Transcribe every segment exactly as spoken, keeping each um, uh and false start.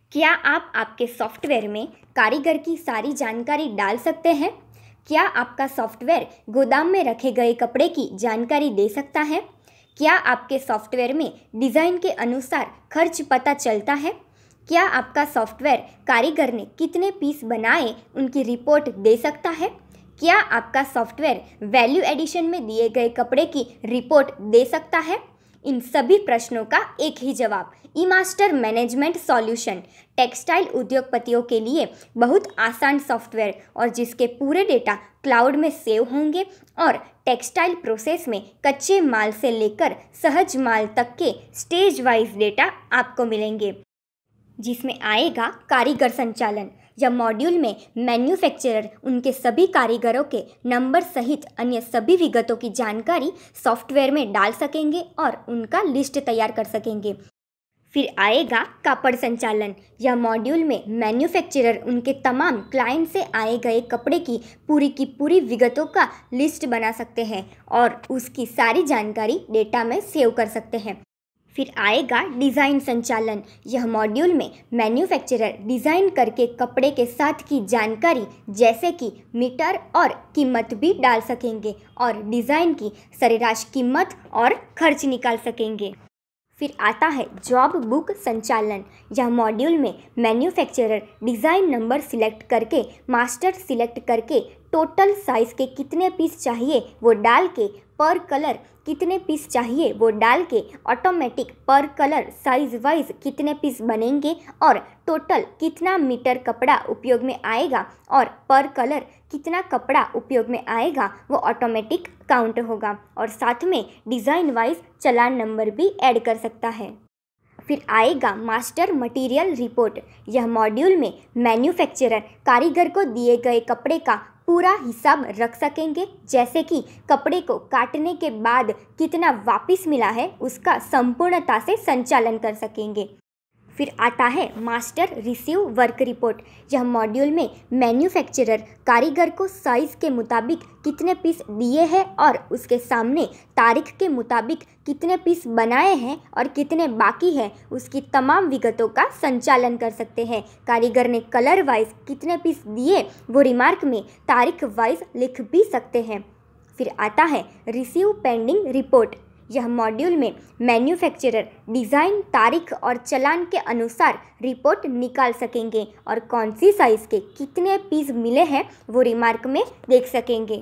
क्या आप आपके सॉफ्टवेयर में कारीगर की सारी जानकारी डाल सकते हैं? क्या आपका सॉफ्टवेयर गोदाम में रखे गए कपड़े की जानकारी दे सकता है? क्या आपके सॉफ्टवेयर में डिज़ाइन के अनुसार खर्च पता चलता है? क्या आपका सॉफ्टवेयर कारीगर ने कितने पीस बनाए उनकी रिपोर्ट दे सकता है? क्या आपका सॉफ्टवेयर वैल्यू एडिशन में दिए गए कपड़े की रिपोर्ट दे सकता है? इन सभी प्रश्नों का एक ही जवाब, E master management solution textile उद्योगपतियों के लिए बहुत आसान सॉफ्टवेयर और जिसके पूरे डेटा क्लाउड में सेव होंगे और टेक्सटाइल प्रोसेस में कच्चे माल से लेकर सहज माल तक के स्टेज वाइज डेटा आपको मिलेंगे, जिसमें आएगा कारीगर संचालन। यह मॉड्यूल में मैन्युफैक्चरर उनके सभी कारीगरों के नंबर सहित अन्य सभी विगतों की जानकारी सॉफ्टवेयर में डाल सकेंगे और उनका लिस्ट तैयार कर सकेंगे। फिर आएगा कापड़ संचालन। यह मॉड्यूल में मैन्युफैक्चरर उनके तमाम क्लाइंट से आए गए कपड़े की पूरी की पूरी विगतों का लिस्ट बना सकते हैं और उसकी सारी जानकारी डेटा में सेव कर सकते हैं। फिर आएगा डिज़ाइन संचालन। यह मॉड्यूल में मैन्युफैक्चरर डिज़ाइन करके कपड़े के साथ की जानकारी जैसे कि मीटर और कीमत भी डाल सकेंगे और डिज़ाइन की सरेराश कीमत और खर्च निकाल सकेंगे। फिर आता है जॉब बुक संचालन। यह मॉड्यूल में मैन्युफैक्चरर डिज़ाइन नंबर सिलेक्ट करके मास्टर सिलेक्ट करके टोटल साइज़ के कितने पीस चाहिए वो डाल के पर कलर कितने पीस चाहिए वो डाल के ऑटोमेटिक पर कलर साइज वाइज कितने पीस बनेंगे और टोटल कितना मीटर कपड़ा उपयोग में आएगा और पर कलर कितना कपड़ा उपयोग में आएगा वो ऑटोमेटिक काउंट होगा और साथ में डिज़ाइन वाइज चालान नंबर भी ऐड कर सकता है। फिर आएगा मास्टर मटेरियल रिपोर्ट। यह मॉड्यूल में मैन्युफैक्चरर कारीगर को दिए गए कपड़े का पूरा हिसाब रख सकेंगे, जैसे कि कपड़े को काटने के बाद कितना वापस मिला है उसका संपूर्णता से संचालन कर सकेंगे। फिर आता है मास्टर रिसीव वर्क रिपोर्ट। यह मॉड्यूल में मैन्युफैक्चरर कारीगर को साइज़ के मुताबिक कितने पीस दिए हैं और उसके सामने तारीख के मुताबिक कितने पीस बनाए हैं और कितने बाकी हैं उसकी तमाम विगतों का संचालन कर सकते हैं। कारीगर ने कलर वाइज कितने पीस दिए वो रिमार्क में तारीख वाइज लिख भी सकते हैं। फिर आता है रिसीव पेंडिंग रिपोर्ट। यह मॉड्यूल में मैन्युफैक्चरर डिज़ाइन तारीख और चालान के अनुसार रिपोर्ट निकाल सकेंगे और कौन सी साइज़ के कितने पीस मिले हैं वो रिमार्क में देख सकेंगे।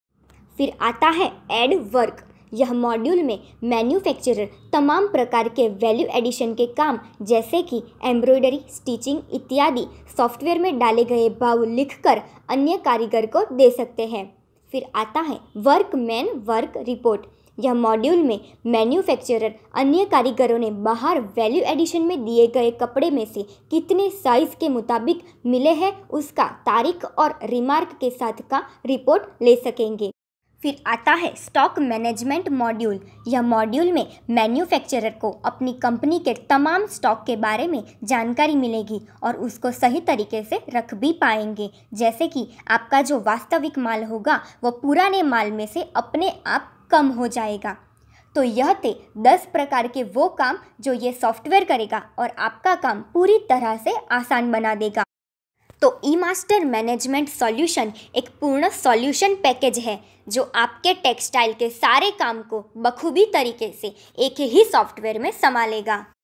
फिर आता है ऐड वर्क। यह मॉड्यूल में मैन्युफैक्चरर तमाम प्रकार के वैल्यू एडिशन के काम जैसे कि एम्ब्रॉयडरी, स्टिचिंग इत्यादि सॉफ्टवेयर में डाले गए भाव लिखकर अन्य कारीगर को दे सकते हैं। फिर आता है वर्कमैन वर्क रिपोर्ट। यह मॉड्यूल में मैन्युफैक्चरर अन्य कारीगरों ने बाहर वैल्यू एडिशन में दिए गए कपड़े में से कितने साइज़ के मुताबिक मिले हैं उसका तारीख और रिमार्क के साथ का रिपोर्ट ले सकेंगे। फिर आता है स्टॉक मैनेजमेंट मॉड्यूल। यह मॉड्यूल में मैन्युफैक्चरर को अपनी कंपनी के तमाम स्टॉक के बारे में जानकारी मिलेगी और उसको सही तरीके से रख भी पाएंगे, जैसे कि आपका जो वास्तविक माल होगा वो पुराने माल में से अपने आप कम हो जाएगा। तो यह थे दस प्रकार के वो काम जो ये सॉफ्टवेयर करेगा और आपका काम पूरी तरह से आसान बना देगा। तो ई मास्टर मैनेजमेंट सॉल्यूशन एक पूर्ण सॉल्यूशन पैकेज है जो आपके टेक्सटाइल के सारे काम को बखूबी तरीके से एक ही सॉफ्टवेयर में संभालेगा।